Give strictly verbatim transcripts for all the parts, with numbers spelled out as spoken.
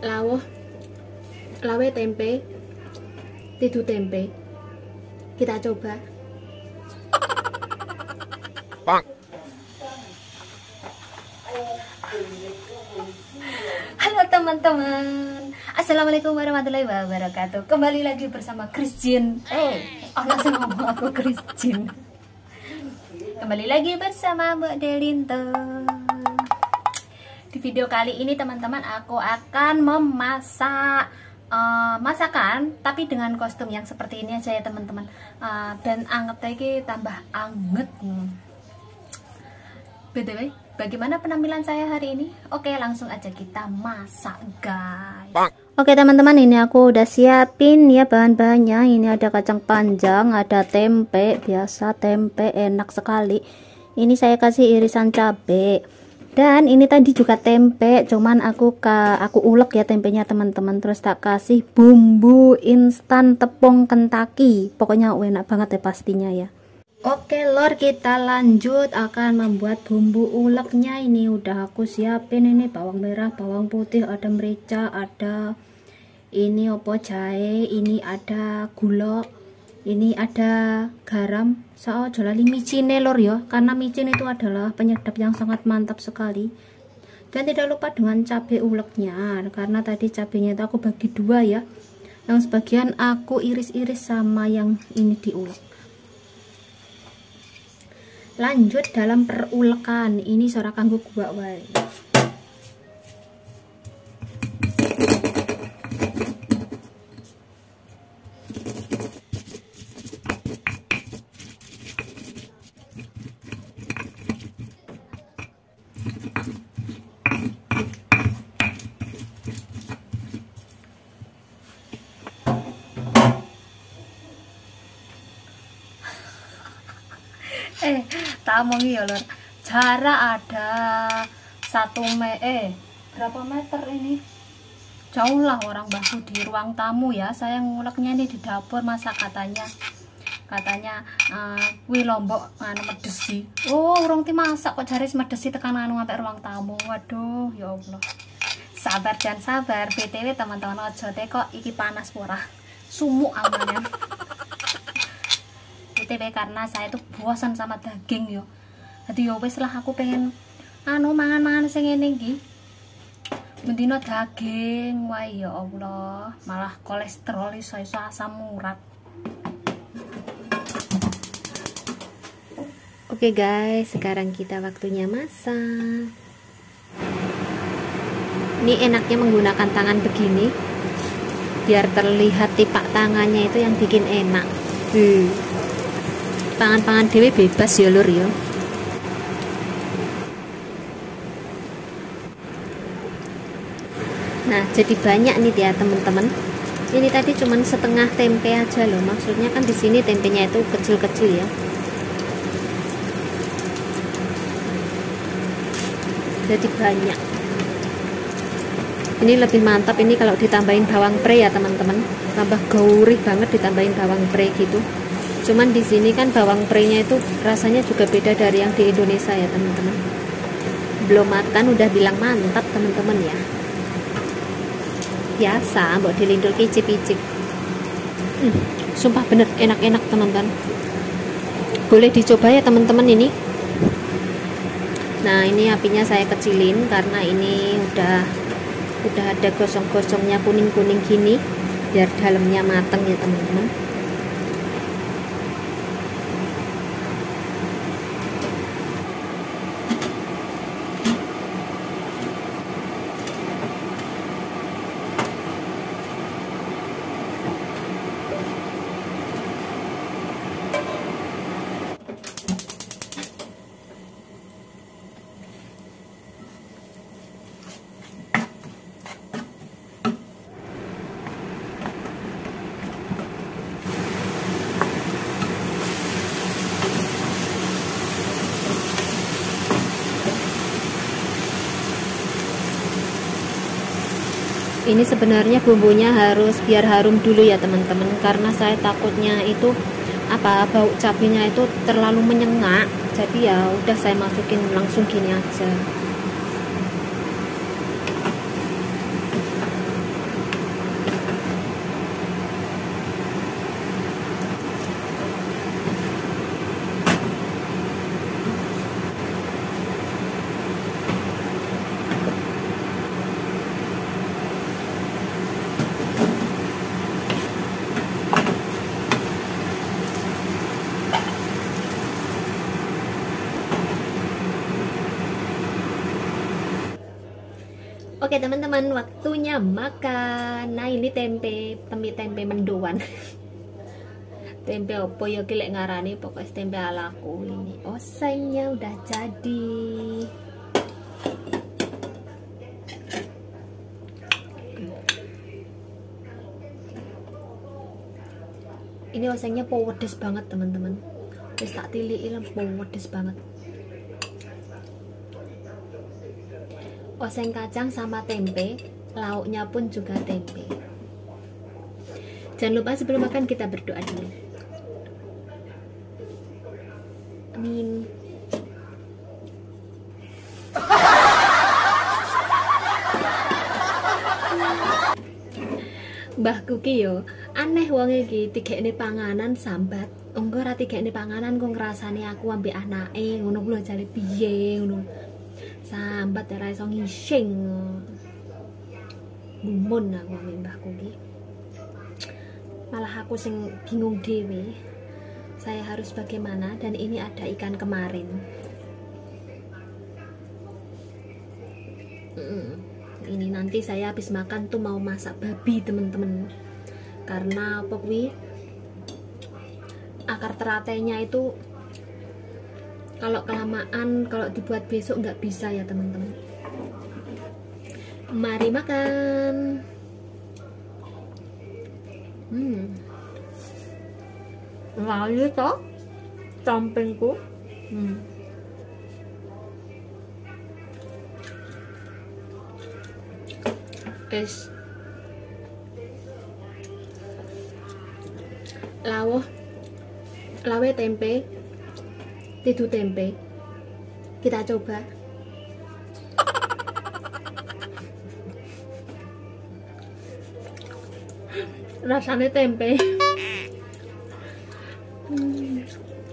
lawuh lawe tempe, tidu tempe. Kita coba. Bang. Halo teman-teman, assalamualaikum warahmatullahi wabarakatuh. Kembali lagi bersama Christian. Eh, oh langsung ngomong aku Christian. Kembali lagi bersama Mbak Delinto. Di video kali ini teman-teman, aku akan memasak uh, masakan, tapi dengan kostum yang seperti ini aja ya teman-teman. Uh, dan anget lagi tambah anget. B T W, bagaimana penampilan saya hari ini? Oke, langsung aja kita masak, guys. Bang. Oke teman-teman, ini aku udah siapin ya bahan-bahannya. Ini ada kacang panjang, ada tempe, biasa tempe enak sekali. Ini saya kasih irisan cabai. Dan ini tadi juga tempe, cuman aku ka, aku ulek ya tempenya teman-teman. Terus tak kasih bumbu instan tepung Kentucky. Pokoknya enak banget ya pastinya ya. Oke lor, kita lanjut akan membuat bumbu uleknya. Ini udah aku siapin, ini bawang merah, bawang putih, ada merica, ada ini opo jahe, ini ada gula, ini ada garam. Sao jolali micine lor ya, karena micin itu adalah penyedap yang sangat mantap sekali. Dan tidak lupa dengan cabai uleknya, karena tadi cabenya itu aku bagi dua ya. Yang sebagian aku iris-iris sama yang ini diulek. Lanjut dalam perulekan. Ini suara kanggo gua wae. Eh, tamongi ya lor. Jarak ada satu me eh berapa meter ini? Jauh lah orang bahu di ruang tamu ya. Saya nguleknya ini di dapur, masa katanya katanya uh, wih lombok anu medesi. Oh, urung ti masak kok jaris medesi tekan anu sampai ruang tamu. Waduh, ya Allah. Sabar dan sabar. B T W teman-teman, aja teh kok iki panas ora. Sumuk awalnya. B T W karena saya tuh bosan sama daging yo. Jadi yo wis lah, aku pengen anu mangan-mangan sing ngene iki. Mendino daging, wah ya Allah, malah kolesterol iso-iso asam urat. Oke guys, sekarang kita waktunya masak. Ini enaknya menggunakan tangan begini, biar terlihat tipak tangannya itu yang bikin enak. Hmm. Pangan-pangan dewe bebas ya lur ya. Nah, jadi banyak nih ya teman-teman. Ini tadi cuman setengah tempe aja loh. Maksudnya kan di sini tempenya itu kecil-kecil ya. Jadi banyak. Ini lebih mantap ini kalau ditambahin bawang pre ya teman-teman. Tambah gurih banget ditambahin bawang pre gitu. Cuman di sini kan bawang pre-nya itu rasanya juga beda dari yang di Indonesia ya teman-teman. Belum makan udah bilang mantap teman-teman ya. Biasa mbok dilindul kicip-kicip. Hmm, sumpah bener enak-enak teman-teman. Boleh dicoba ya teman-teman ini. Nah, ini apinya saya kecilin karena ini udah udah ada gosong-gosongnya kuning-kuning gini, biar dalamnya mateng ya teman-teman. Ini sebenarnya bumbunya harus biar harum dulu ya teman-teman, karena saya takutnya itu apa bau cabenya itu terlalu menyengat. Jadi ya udah saya masukin langsung gini aja. Oke teman-teman, waktunya makan. Nah ini tempe, tempe tempe mendoan. Tempe opo ya kilek ngarani, pokoknya tempe alaku ini. Osengnya udah jadi. Ini osengnya pedes banget teman-teman. Terus tak tili ilang pedes banget. Oseng kacang sama tempe, lauknya pun juga tempe. Jangan lupa sebelum makan kita berdoa dulu. Amin. Mbah Kuki yo, aneh wong iki tigekne panganan sambat. Engko ora tigekne panganan kok ngrasani aku ambek anake, ngono lho jare piye ngono. Sambat ora iso ngising. Gumun aku ambek Mbah Kuki. Malah aku sing bingung dhewe. Saya harus bagaimana, dan ini ada ikan kemarin. Mm. Ini nanti saya habis makan tuh mau masak babi temen-temen, karena apa kuwi akar teratenya itu kalau kelamaan, kalau dibuat besok nggak bisa ya teman-teman. Mari makan. Hmm, lalu toh campingku. Hmm. Es lawuh lawe tempe, tidu tempe. Kita coba. Rasanya tempe. Hmm.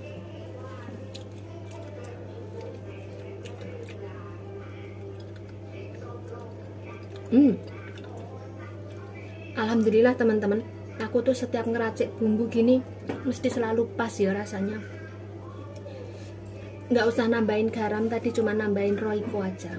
Hmm. Alhamdulillah teman-teman, aku tuh setiap ngeracik bumbu gini mesti selalu pas ya rasanya. Nggak usah nambahin garam, tadi cuma nambahin roiko aja.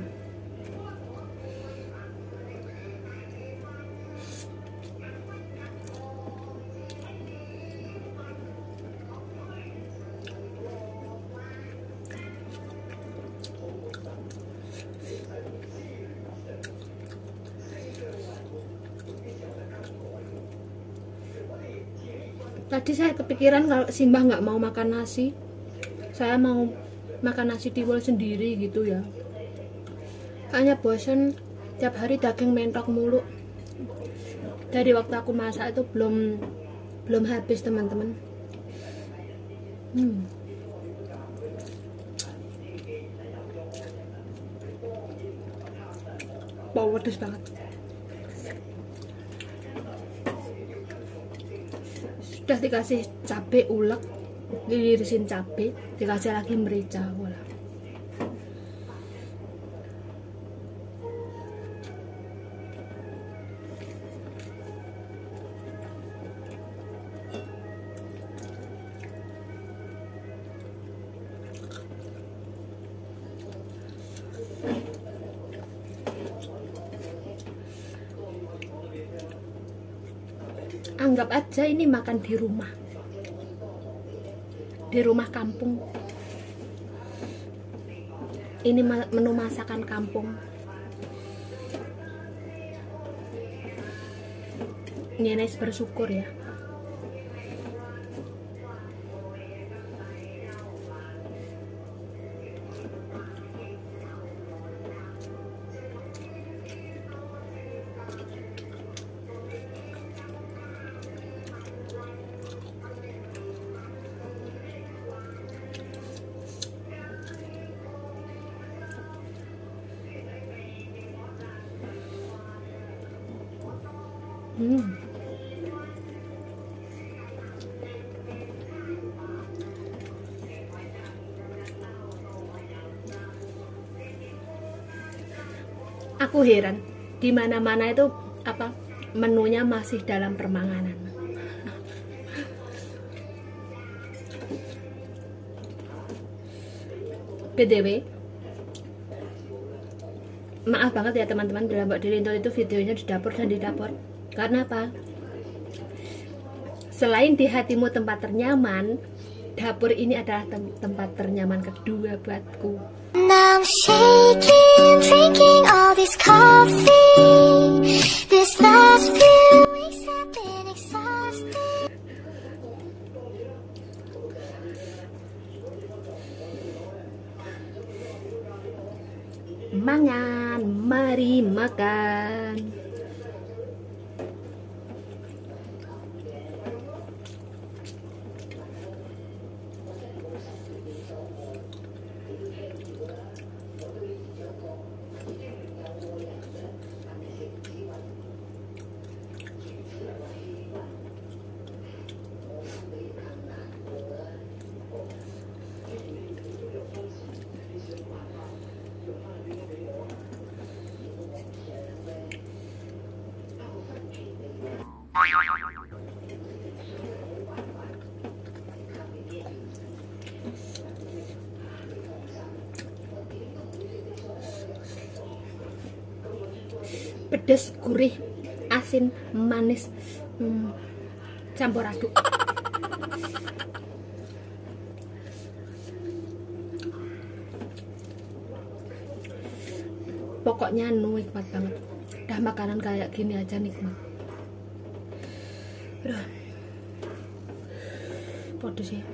Tadi saya kepikiran kalau Simbah nggak mau makan nasi, saya mau makan nasi tiwul sendiri gitu ya. Kayaknya bosen tiap hari daging mentok mulu. Dari waktu aku masak itu belum belum habis teman-teman. Hmm. Bau pedes banget. Sudah dikasih cabai ulek, dilirisin cabai, dikasih lagi merica, voilà. Anggap aja ini makan di rumah, di rumah kampung. Ini menu masakan kampung. Nyenes bersyukur ya. Hmm. Aku heran, di mana-mana itu apa menunya masih dalam permanganan. B T W, maaf banget ya teman-teman, bila Mbak Dirindol itu videonya di dapur dan di dapur. Karena apa? Selain di hatimu tempat ternyaman, dapur ini adalah tem tempat ternyaman kedua buatku. Now I'm shaking, drinking all this coffee. This last few weeks have been exhausting. Mangan, mari makan. Pedas, gurih, asin, manis, hmm, campur aduk. Pokoknya nikmat banget. Dah makanan kayak gini aja nikmat. Udah. Pedes ya.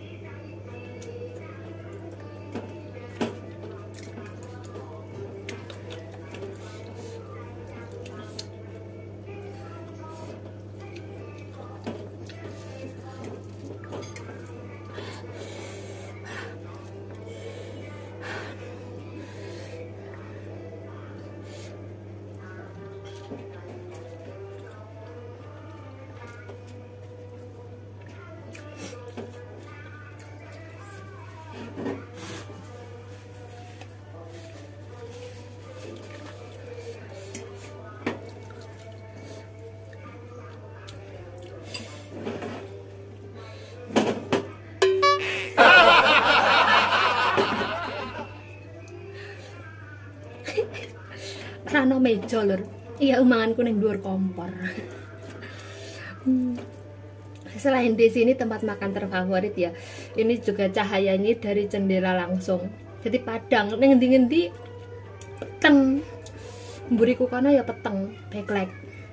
Rano meja lur. Iya, umanganku ning dhuwur kompor. hmm. Selain di sini tempat makan terfavorit ya, ini juga cahayanya dari jendela langsung. Jadi padang ning ngendi-ngendi peteng. Mburiku kono ya peteng, backlight.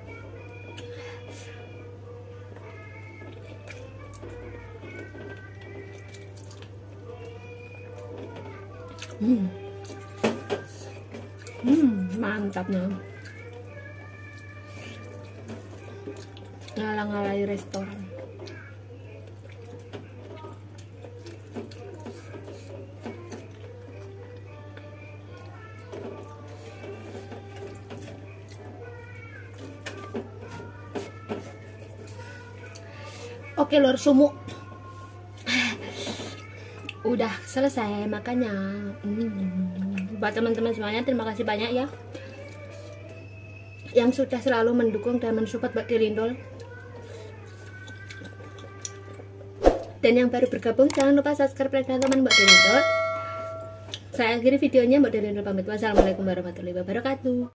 Hmm. Hmm, mantapnya. Ngalang-ngalai restoran. Oke lor, sumuk udah selesai makannya. hmm. Buat teman-teman semuanya, terima kasih banyak ya yang sudah selalu mendukung dan mensupport Mbak Dirindol. Dan yang baru bergabung, jangan lupa subscribe, like, dan teman Mbak Dirindol. Saya akhiri videonya, Mbak Dirindol pamit. Wassalamualaikum warahmatullahi wabarakatuh.